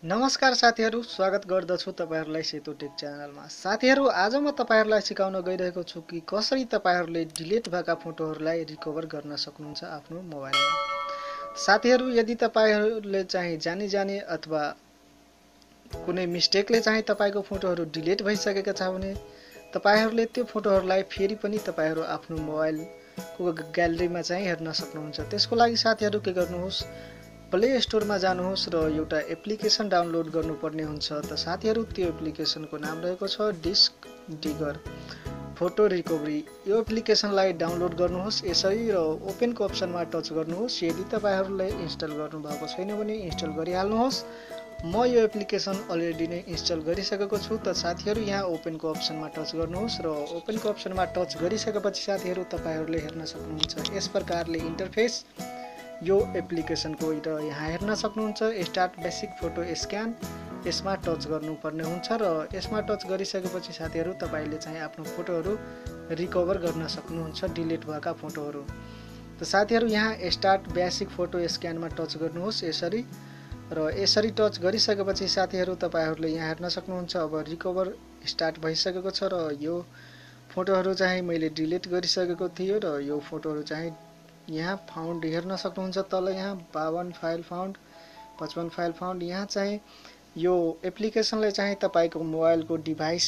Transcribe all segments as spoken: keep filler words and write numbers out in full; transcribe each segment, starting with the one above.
नमस्कार साथीहरू, स्वागत गर्दछु तपाईहरुलाई सेतो टेक च्यानलमा। साथीहरू, आज म तपाईहरुलाई सिकाउन गइरहेको छु कि कसरी तपाईहरुले डिलिट भएका फोटोहरुलाई रिकभर गर्न सक्नुहुन्छ आफ्नो मोबाइलमा। साथीहरू, यदि तपाईहरुले चाहिँ जानी जानी अथवा कुनै मिस्टेकले चाहिँ तपाईको फोटोहरु डिलिट भइसकेका छ भने तपाईहरुले त्यो फोटोहरुलाई फेरि पनि तपाईहरु आफ्नो मोबाइलको ग्यालेरीमा चाहिँ हेर्न सक्नुहुन्छ। त्यसको लागि साथीहरू के गर्नुहोस्, प्ले स्टोरमा जानुहोस् र एउटा एप्लिकेसन डाउनलोड गर्नुपर्ने हुन्छ। त साथीहरू, त्यो एप्लिकेसनको नाम रहेको छ डिस्क डिगर फोटो रिकभरी। यो एप्लिकेसनलाई डाउनलोड गर्नुहोस् यसरी र ओपनको अप्सनमा टच गर्नुहोस्। यदि तपाईहरुले इन्स्टल गर्नुभएको छैन भने इन्स्टल गरिहाल्नुहोस्। म यो एप्लिकेसन अलरेडी नै इन्स्टल गरिसकेको छु। त साथीहरू, यहाँ ओपनको अप्सनमा टच गर्नुहोस् र ओपनको अप्सनमा टच गरिसकेपछि साथीहरू तपाईहरुले हेर्न सक्नुहुन्छ यस प्रकारले इन्टरफेस यो एप्लिकेसनको र यहाँ हेर्न सक्नुहुन्छ स्टार्ट बेसिक फोटो स्क्यान। यसमा टच गर्नुपर्ने हुन्छ र यसमा टच गरिसकेपछि साथीहरू तपाईले चाहिँ आफ्नो फोटोहरु रिकभर गर्न सक्नुहुन्छ, डिलिट भएका फोटोहरु। त साथीहरू, यहाँ स्टार्ट बेसिक फोटो स्क्यानमा टच गर्नुहोस् यसरी र यसरी टच गरिसकेपछि साथीहरू तपाईहरुले यहाँ हेर्न सक्नुहुन्छ अब रिकभर स्टार्ट भइसकेको छ र यो फोटोहरु चाहिँ मैले डिलिट गरिसकेको थियो र यो फोटोहरु चाहिँ यहाँ फाउन्ड हेर्न सक्नुहुन्छ। तल यहाँ बावन फाइल फाउन्ड, पचपन्न फाइल फाउन्ड। यहाँ चाहिँ यो एप्लिकेसनले चाहिँ तपाईको मोबाइलको डिभाइस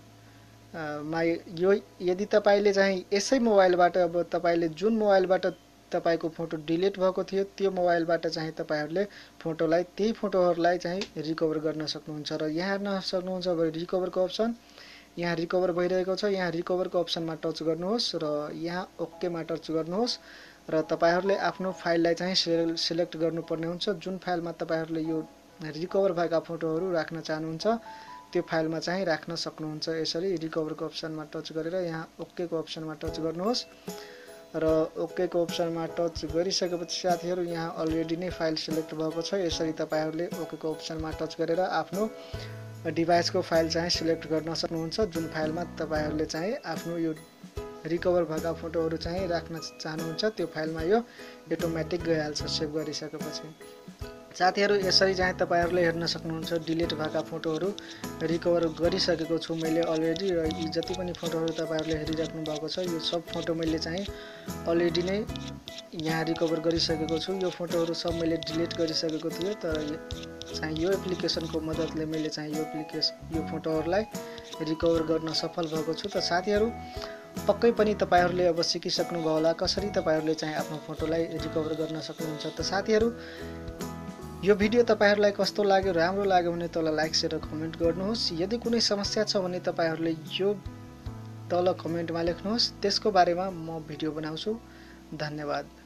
मा यो यदि तपाईले चाहिँ यसै मोबाइलबाट अब तपाईले जुन मोबाइलबाट तपाईको फोटो डिलिट भएको थियो त्यो मोबाइलबाट चाहिँ तपाईहरुले फोटोलाई त्यही फोटोहरुलाई चाहिँ रिकभर गर्न सक्नुहुन्छ। र यहाँ हेर्न सक्नुहुन्छ अब रिकभरको अप्सन यहाँ रिकभर भइरहेको छ। यहाँ रिकभरको अप्सनमा टच गर्नुहोस् र यहाँ ओकेमा टच गर्नुहोस् र तपाईहरुले आफ्नो फाइललाई चाहिँ सिलेक्ट गर्नुपर्ने हुन्छ। जुन फाइलमा तपाईहरुले यो रिकभर भएका फोटोहरु राख्न चाहनुहुन्छ त्यो फाइलमा चाहिँ राख्न सक्नुहुन्छ। यसरी रिकभरको अप्सनमा टच गरेर यहाँ ओकेको अप्सनमा टच गर्नुहोस् र ओकेको अप्सनमा टच गरिसकेपछि साथीहरु यहाँ अलरेडी नै फाइल सिलेक्ट भएको छ। यसरी तपाईहरुले ओकेको अप्सनमा टच गरेर आफ्नो डिभाइसको फाइल चाहिँ सिलेक्ट गर्न सक्नुहुन्छ। जुन फाइलमा तपाईहरुले चाहिँ आफ्नो यो रिकभर भएका फोटोहरु चाहिँ राख्न चाहनुहुन्छ त्यो फाइलमा यो अटोमेटिक गइहाल्छ सेभ गरिसकेपछि। साथीहरु, यसरी चाहिँ तपाईहरुले हेर्न सक्नुहुन्छ डिलिट भएका फोटोहरु रिकभर गरिसकेको छु मैले अलरेडी र यी जति पनि फोटोहरु तपाईहरुले हेरिराख्नु भएको छ यो सब फोटो मैले चाहिँ अलरेडी नै यहाँ रिकभर गरिसकेको छु। यो फोटोहरु सब मैले डिलिट गरिसकेको थिएँ तर चाहिँ यो एप्लिकेसनको मद्दतले मैले चाहिँ यो एप्लिकेसन यो फोटोहरुलाई रिकभर गर्न सफल भएको छु। त साथीहरु, पक्कै पनि तपाईहरुले अब सिकिसक्नु भयो होला कसरी तपाईहरुले चाहिँ आफ्नो फोटोलाई रिकभर गर्न सक्नुहुन्छ। त साथीहरु, यो भिडियो तपाईहरुलाई कस्तो लाग्यो, राम्रो लाग्यो भने तल लाइक शेयर र कमेन्ट गर्नुहोस्। यदि कुनै समस्या छ भने तपाईहरुले यो तल कमेन्टमा लेख्नुहोस्, त्यसको बारेमा म भिडियो बनाउँछु। धन्यवाद।